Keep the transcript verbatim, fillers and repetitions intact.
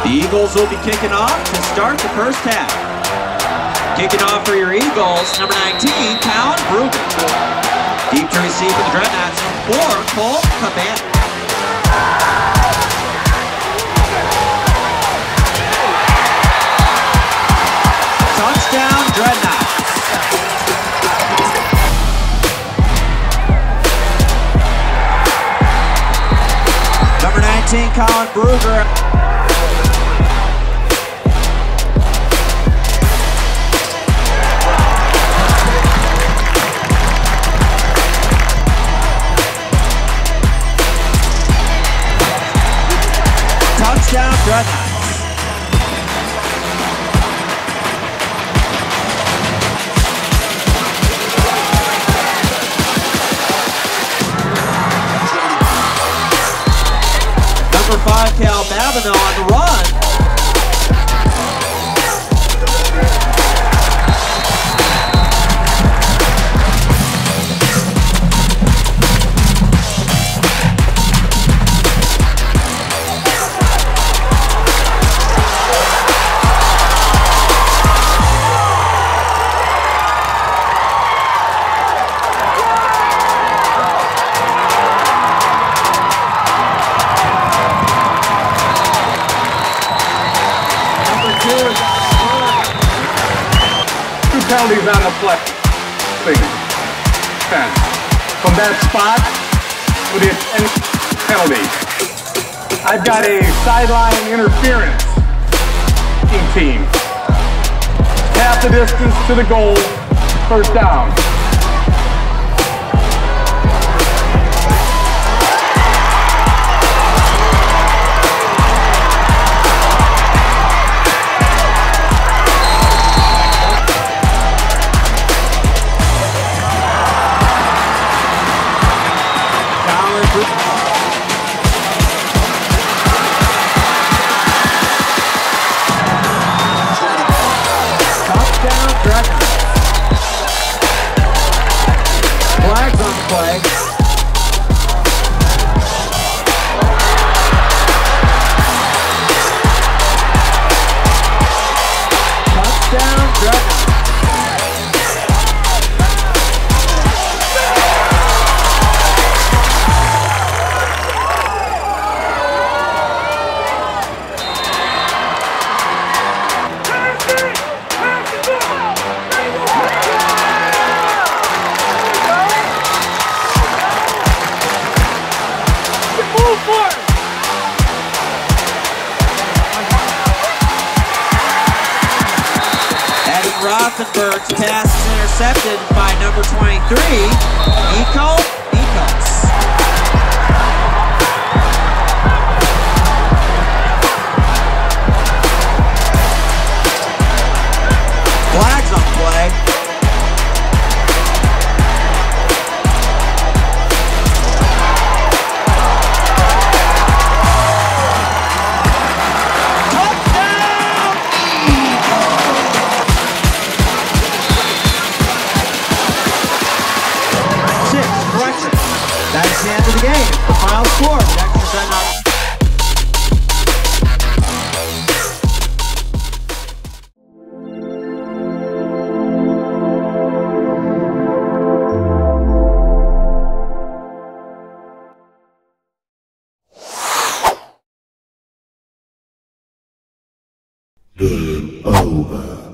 The Eagles will be kicking off to start the first half. Kicking off for your Eagles, number nineteen, Colin Brugger. Deep to receive for the Dreadnoughts, four, Cole Cabana. Touchdown, Dreadnoughts. Number nineteen, Colin Brugger. Touchdown, Dreadnoughts. Number five, Cal Babineau on the run. Two penalties on the play. ten. From that spot, with the penalty. I've got a sideline interference team. Half the distance to the goal, first down. Touchdown, Dreadnoughts. Flags on the play. Touchdown, Dreadnoughts. Rothenberg's pass is intercepted by number twenty-three, Nico Nikos. Flags on play. That's the end of the game. The final score, Dexter Skyline. Game over.